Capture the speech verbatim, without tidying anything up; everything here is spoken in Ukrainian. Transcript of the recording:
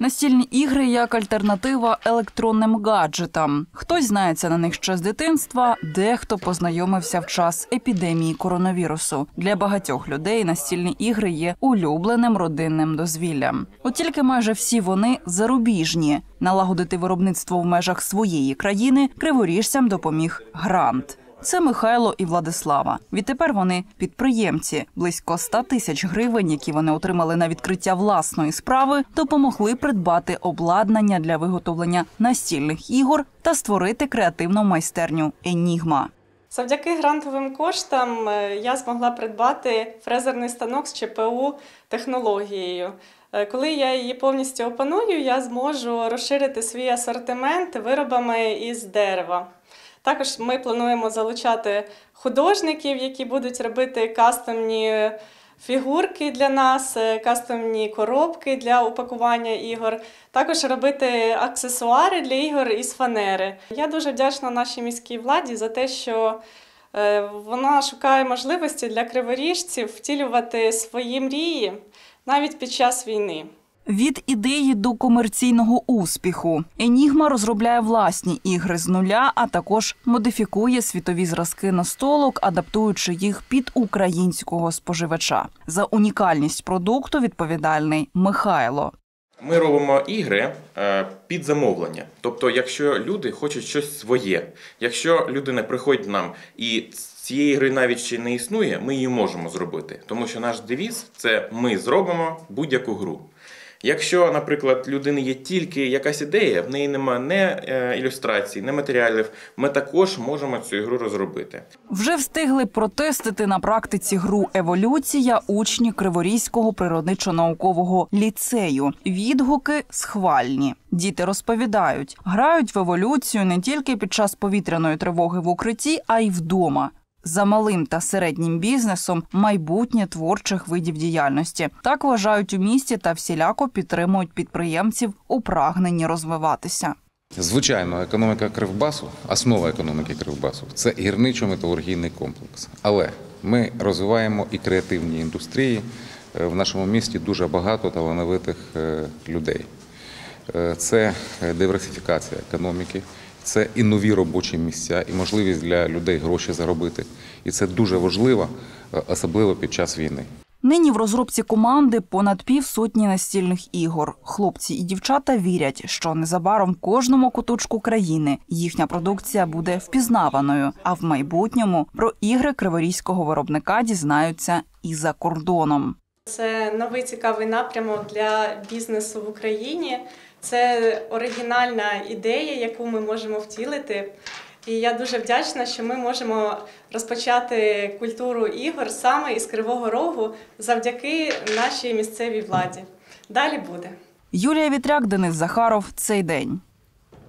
Настільні ігри як альтернатива електронним гаджетам. Хтось знається на них ще з дитинства, дехто познайомився в час епідемії коронавірусу. Для багатьох людей настільні ігри є улюбленим родинним дозвіллям. От тільки майже всі вони зарубіжні. Налагодити виробництво в межах своєї країни криворіжцям допоміг грант. Це Михайло і Владислава. Відтепер вони підприємці. Близько ста тисяч гривень, які вони отримали на відкриття власної справи, допомогли придбати обладнання для виготовлення настільних ігор та створити креативну майстерню «Енігма». Завдяки грантовим коштам я змогла придбати фрезерний станок з ЧПУ технологією. Коли я її повністю опаную, я зможу розширити свій асортимент виробами із дерева. Також ми плануємо залучати художників, які будуть робити кастомні фігурки для нас, кастомні коробки для упакування ігор, також робити аксесуари для ігор із фанери. Я дуже вдячна нашій міській владі за те, що вона шукає можливості для криворіжців втілювати свої мрії навіть під час війни. Від ідеї до комерційного успіху. «Енігма» розробляє власні ігри з нуля, а також модифікує світові зразки настолок, адаптуючи їх під українського споживача. За унікальність продукту відповідальний Михайло. Ми робимо ігри під замовлення. Тобто, якщо люди хочуть щось своє, якщо людина приходить нам і цієї гри навіть ще не існує, ми її можемо зробити. Тому що наш девіз – це ми зробимо будь-яку гру. Якщо, наприклад, людини є тільки якась ідея, в неї немає ні ілюстрацій, ні матеріалів, ми також можемо цю ігру розробити. Вже встигли протестити на практиці гру «Еволюція» учні Криворізького природничо-наукового ліцею. Відгуки схвальні. Діти розповідають, грають в еволюцію не тільки під час повітряної тривоги в укритті, а й вдома. За малим та середнім бізнесом майбутнє творчих видів діяльності. Так вважають у місті та всіляко підтримують підприємців у прагненні розвиватися. Звичайно, економіка Кривбасу, основа економіки Кривбасу – це гірничо-металургійний комплекс. Але ми розвиваємо і креативні індустрії. В нашому місті дуже багато талановитих людей. Це диверсифікація економіки. Це і нові робочі місця, і можливість для людей гроші заробити. І це дуже важливо, особливо під час війни. Нині в розробці команди понад півсотні настільних ігор. Хлопці і дівчата вірять, що незабаром в кожному куточку країни їхня продукція буде впізнаваною, а в майбутньому про ігри криворізького виробника дізнаються і за кордоном. Це новий цікавий напрямок для бізнесу в Україні. Це оригінальна ідея, яку ми можемо втілити. І я дуже вдячна, що ми можемо розпочати культуру ігор саме із Кривого Рогу завдяки нашій місцевій владі. Далі буде. Юлія Вітряк, Денис Захаров. Цей день.